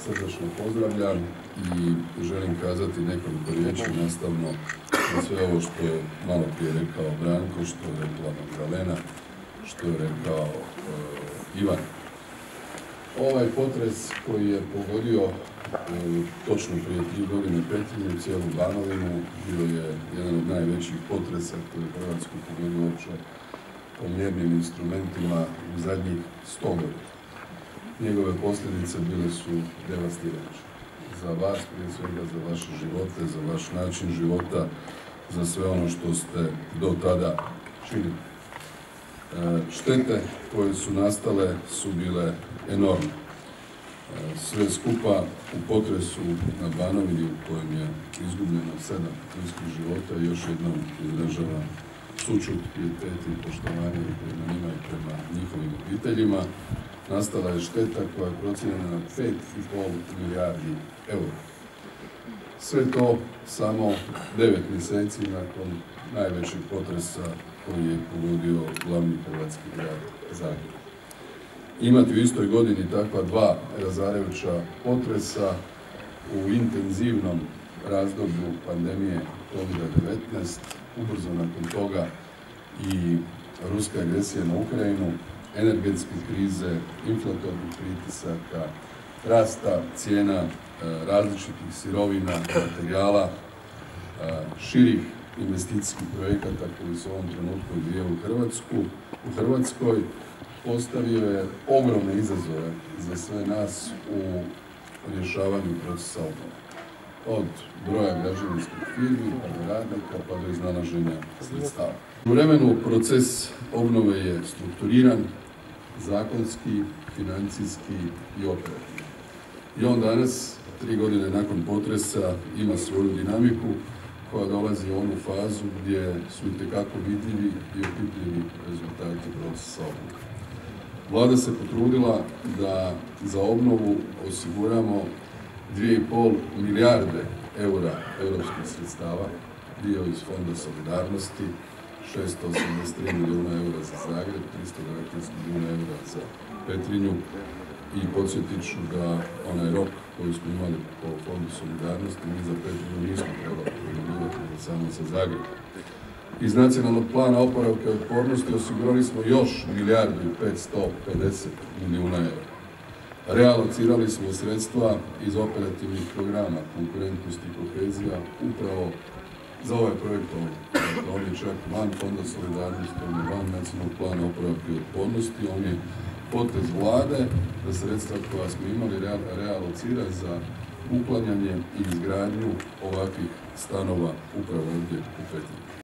srdačno pozdravljam i želim kazati nekoliko riječi nastavno na sve ovo što je malo prije rekao Branko, što je rekla Magdalena, što je rekao Ivan. Ovaj potres koji je pogodio točno prije 3 godine Petrinju, cijelu Banovinu, bio je jedan od najvećih potresa koji je Hrvatsku pogodio uopće po mjernim instrumentima u zadnjih 100 godina. Njegove posljedice bile su devastirajuće. Za vas, prije svega za vaše živote, za vaš način života, za sve ono što ste do tada činili. Štete koje su nastale su bile enormne. Sve skupa u potresu na Banovini u kojem je izgubljeno 7 ljudskih života i još jednom izražavam sućut, pijetet i poštovanje prema njima i prema njihovim obiteljima. Nastala je šteta koja je procijenjena na 5,5 milijardi eura. Sve to samo 9 mjeseci nakon najvećeg potresa koji je pogodio glavni hrvatski grad Zagreb. Imati u istoj godini takva dva razarajuća potresa u intenzivnom razdoblju pandemije COVID-19, ubrzo nakon toga i ruska agresija na Ukrajinu, energetske krize, inflatornih pritisaka, rasta cijena različitih sirovina, materijala, širih investicijskih projekata koji se u ovom trenutku odvijaju u Hrvatskoj, postavio je ogromne izazove za sve nas u rješavanju procesa obnove. Od broja građevinskih firmi, pa do radnika, pa do iznalaženja sredstava. U vremenu proces obnove je strukturiran, zakonski, financijski i operativni. I on danas, 3 godine nakon potresa, ima svoju dinamiku koja dolazi u onu fazu gdje su itekako vidljivi i opipljivi rezultati procesa obnove. Vlada se potrudila da za obnovu osiguramo 2,5 milijarde eura europskih sredstava, dio iz Fonda solidarnosti, 683 milijuna eura za Zagreb, 319 milijuna eura za Petrinju i podsjetit ću da onaj rok koji smo imali po Fondu solidarnosti mi za Petrinju nismo trebali primjenjivati samo za Zagreb. Iz nacionalnog plana oporavka i otpornosti osigurali smo još 1,550 milijuna eura. Realocirali smo sredstva iz operativnih programa konkurentnost i kohezija upravo za ovaj projekt. On je čak van Fonda solidarnosti, on je van nacionalnog plana oporavka i otpornosti, on je potez vlade da sredstva koja smo imali realocira za uklanjanje i izgradnju ovakvih stanova upravo ovdje u Petrinji.